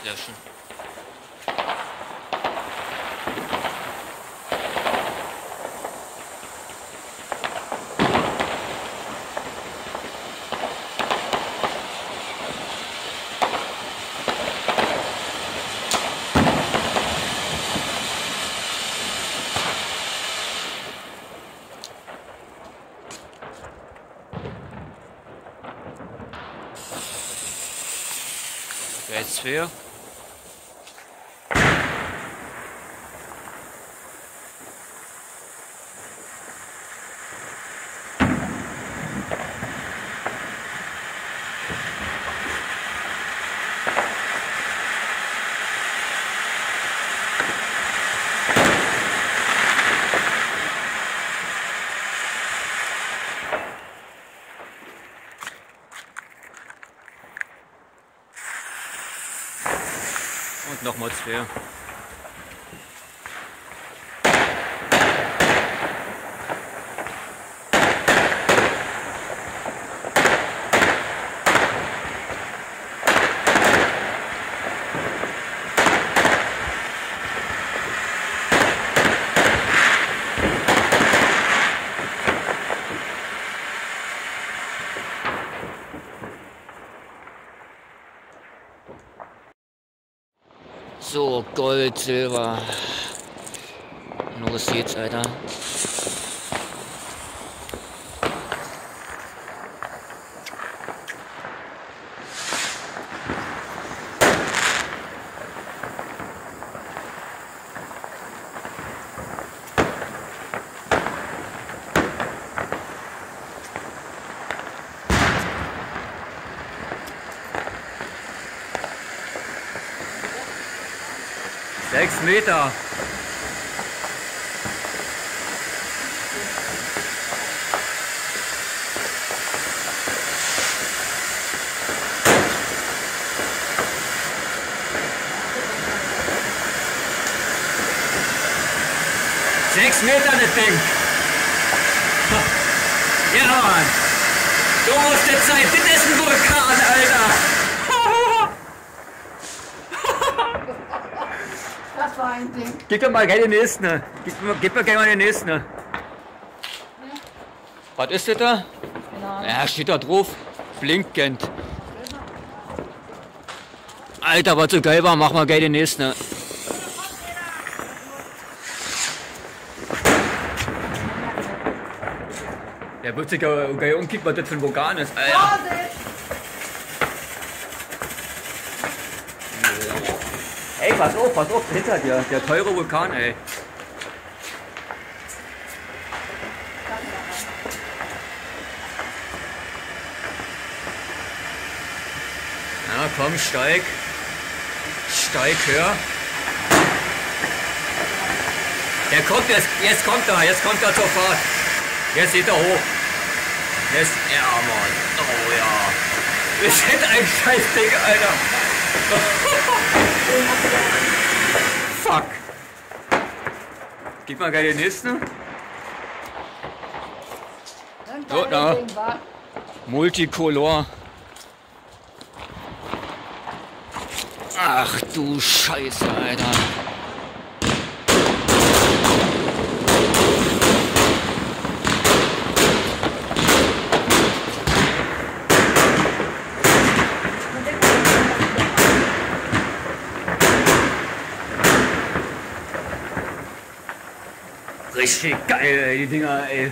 löschen. Jetzt für. Und nochmal 2. So, Gold, Silber. Los geht's, Alter. Sechs Meter. Sechs Meter das Ding. Ja, Mann. Du musst jetzt sein. Das ist ein Vulkan, Alter. Das war ein Ding. Gib mir mal gerne den nächsten. Gib mir gerne mal den nächsten. Ja. Was ist das da? Genau. Ja, steht da drauf. Blinkend. Alter, was so geil war, mach mal geil den nächsten. Der wird sich ja geil umkicken, was das für ein Vulkan ist. Alter. Ey, pass auf, hinter dir, der teure Vulkan, ey. Na komm, steig. Steig höher. Der kommt jetzt kommt er zur Fahrt. Jetzt geht er hoch. Jetzt, ja Mann, oh ja. Wir sind ein Scheißding, Alter. Fuck. Gib mal gleich den nächsten. So, da. Multicolor. Ach du Scheiße, Alter. Richtig geil, ey, die Dinger, ey.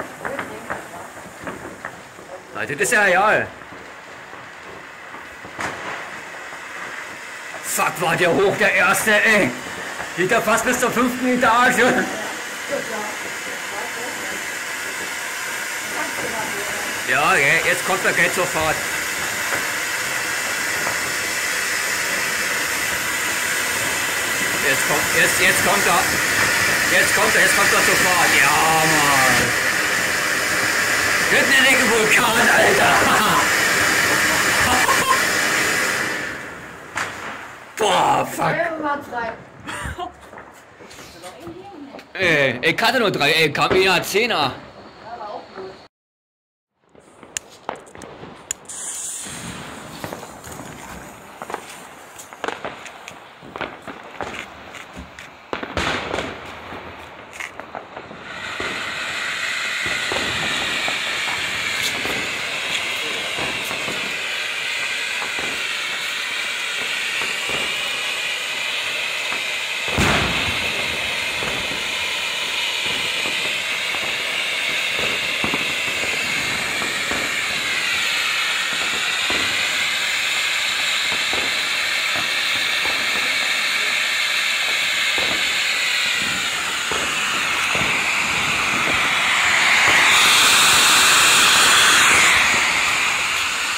Das ist ja real. Fuck, war der hoch, der erste, ey. Geht ja fast bis zur 5. Etage. Ja, jetzt kommt er gleich zur Fahrt. Jetzt kommt er. Jetzt kommt er zur Fahrt. Ja, Mann. Das ist ein richtiger Vulkan, Alter. Boah, fuck. Ey, ich hatte nur 3, ey, kam wieder 10er.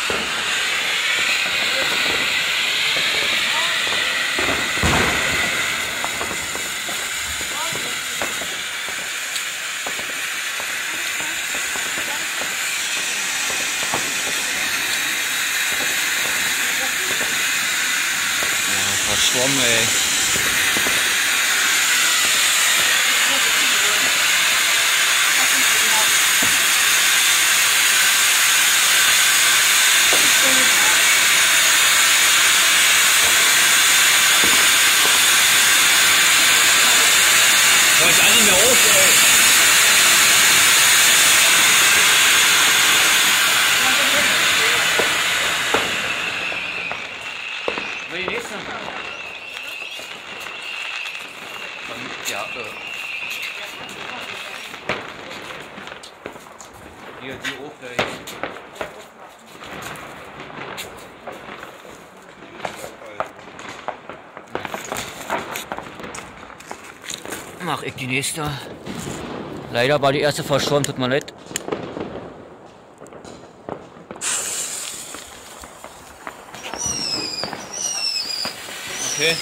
Verschwommen, ey. Hör ich an nicht mehr auf, ey. Wo die nächste? Ja, hier, die auch gleich. Mach ich die nächste. Leider war die erste verschwommen, tut mir leid. Okay.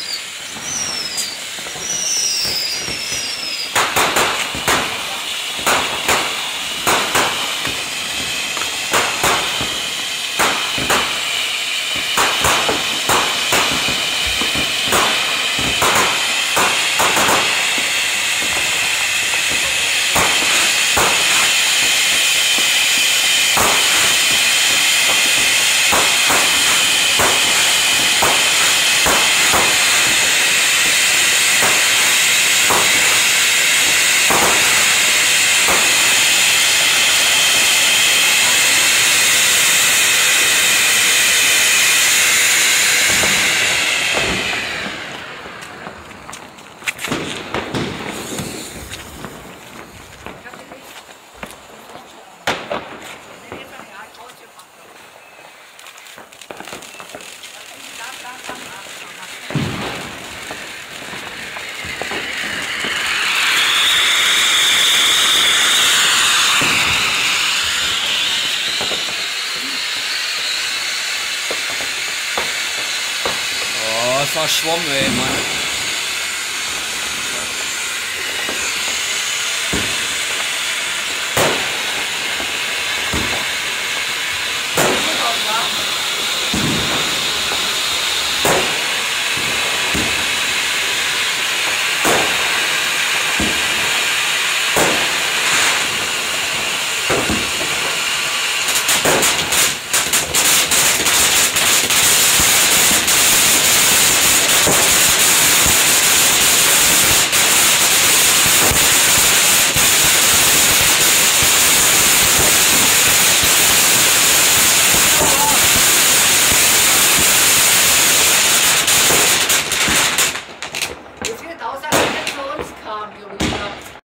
Verschwommen, ey, Mann.